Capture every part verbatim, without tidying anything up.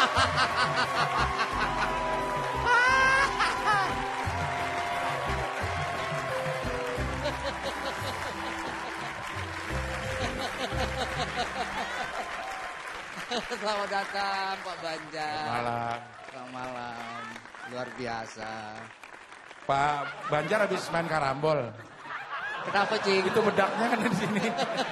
Selamat datang Pak Banjar. Selamat malam. Selamat malam. Luar biasa. Pak Banjar habis main karambol. Kenapa Cing? Itu bedaknya kan di sini.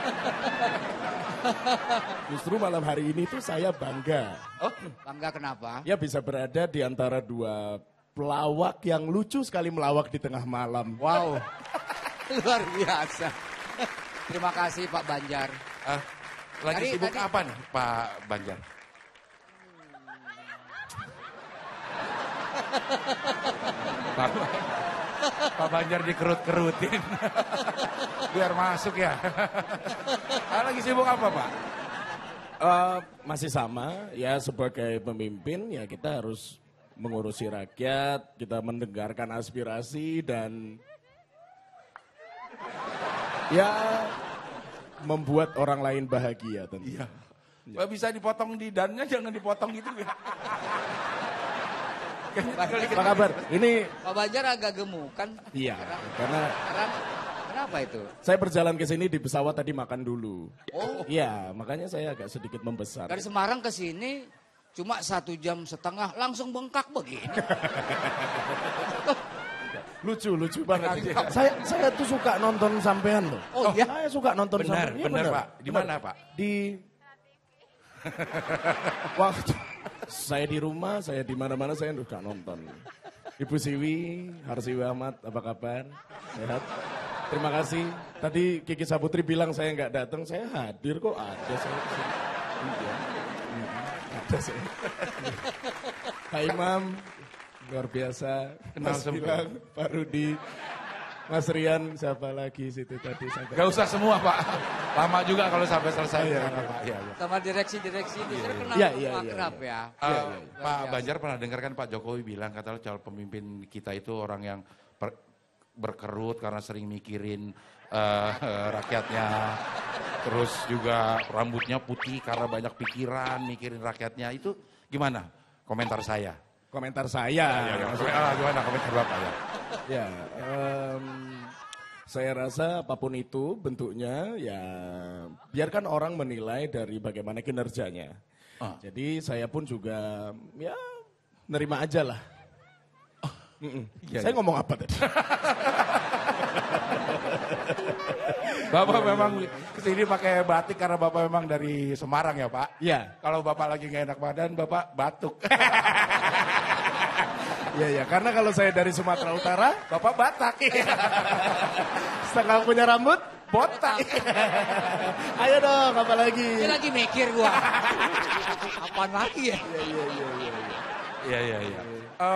Justru malam hari ini tuh saya bangga. Oh, bangga kenapa? Ya bisa berada di antara dua pelawak yang lucu sekali melawak di tengah malam. Wow. Luar biasa. Terima kasih Pak Banjar. Ah, lagi Tadi- sibuk tadi- apa nih Pak Banjar? Pak, Pak Banjar dikerut-kerutin. Biar masuk ya. Ah, lagi sibuk apa Pak? Eh, masih sama, ya sebagai pemimpin ya kita harus mengurusi rakyat, kita mendengarkan aspirasi dan ya membuat orang lain bahagia tentunya. Iya. Bisa dipotong di dannya, jangan dipotong gitu ya. Apa kabar? Ini Pak Banjar agak gemukan. iya, karena Karena kenapa itu? saya berjalan ke sini di pesawat tadi makan dulu. Oh, Iya, makanya saya agak sedikit membesar. dari Semarang ke sini cuma satu jam setengah langsung bengkak begini. Lucu, lucu banget. saya saya tuh suka nonton sampean loh. Oh, iya? Saya suka nonton Benar, sampean. Iya, benar Pak. Di mana Pak? Di waktu saya di rumah, saya di mana-mana saya suka nonton. Ibu Siwi, Harsiwi Ahmad, apa kabar? Sehat? Terima kasih. Tadi Kiki Saputri bilang saya nggak datang, saya hadir kok, ada saya kesini. Iya. Hmm, ada saya. Pak Imam, luar biasa. Kenal Mas semua. Gilang, Pak Rudi, Mas Rian, siapa lagi situ tadi? Sampai... Gak usah semua Pak. Lama juga kalau sampai selesai. Iya, Jangan, Pak. Iya, iya. Sama direksi-direksi ini saya kenal Iya, sama iya, Pak iya, Kerap ya. Eh, Luar Pak biasa. Banjar pernah dengar kan Pak Jokowi bilang katanya calon pemimpin kita itu orang yang per- berkerut karena sering mikirin eh, rakyatnya. Terus juga rambutnya putih karena banyak pikiran mikirin rakyatnya. Itu gimana komentar saya? Komentar saya. Ya, ya, ah, gimana komentar Bapak ya? Ya, em, saya rasa apapun itu bentuknya ya biarkan orang menilai dari bagaimana kinerjanya. Ah. Jadi saya pun juga ya nerima aja lah. Mm-mm. iya, saya iya. ngomong apa tadi? Bapak memang kesini pakai batik karena Bapak memang dari Semarang ya Pak? Iya. Kalau Bapak lagi nggak enak badan, Bapak batuk. Iya, ya, karena kalau saya dari Sumatera Utara, Bapak Batak. setengah punya rambut, botak. Ayo dong, apa lagi? Ini lagi mikir gua. Apaan lagi ya? Iya, iya, iya, iya. Iya, iya, iya. Eh,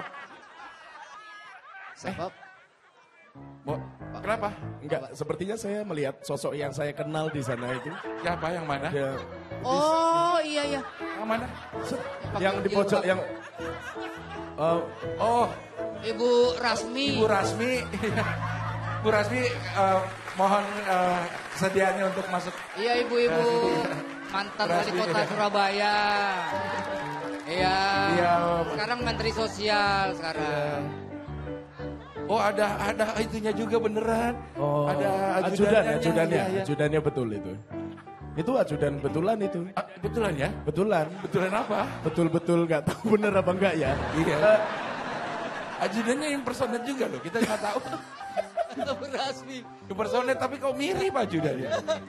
Sebab Bo, kenapa? Enggak, sepertinya saya melihat sosok yang saya kenal di sana itu. Siapa yang mana? Ada Oh iya iya. Yang mana? yang di pojok yang eh, Oh, Ibu Rasmi. Ibu Rasmi. Bu Rasmi, eh, mohon eh, kesediaannya untuk masuk. Iya ibu-ibu mantan wali Rasmi. kota Surabaya. Iya. Iya. Sekarang Menteri Sosial sekarang. Oh, ada ada itunya juga beneran. oh, Ada ajudan, ajudannya. ajudannya, Iya, iya. ajudannya betul itu. Itu ajudan betulan itu. Ah, betulan ya? Betulan. Betulan apa? Betul-betul nggak tahu bener apa enggak ya. Iya. Ajudannya impersonate juga loh, kita nggak tahu. Ibu Rasmi. Impersonate tapi kok mirip ajudannya.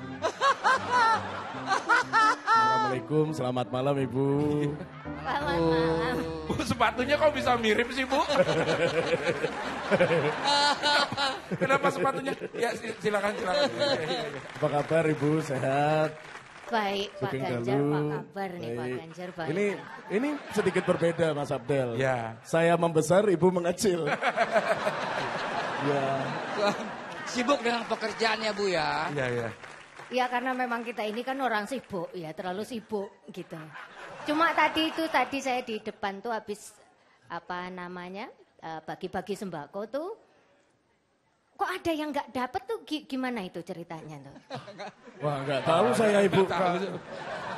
Assalamualaikum, selamat malam Ibu. Bu, sepatunya kok bisa mirip sih Bu? Kenapa sepatunya? Ya si- silakan silakan. Iya, iya, iya. Apa kabar Ibu? Sehat? Baik, Pak Sugeng Ganjar, dalu. Pak kabar nih Pak Baik. Ganjar, baik. Ini ini sedikit berbeda Mas Abdel. Ya. Saya membesar, Ibu mengecil. Ya. Sibuk dengan pekerjaannya Bu ya. Iya, iya. Ya karena memang kita ini kan orang sibuk ya, terlalu sibuk gitu. Cuma tadi itu, tadi saya di depan tuh habis apa namanya, eh, bagi-bagi sembako tuh. Kok ada yang nggak dapet tuh gi- gimana itu ceritanya tuh? Wah nggak tahu saya Ibu. Tahu.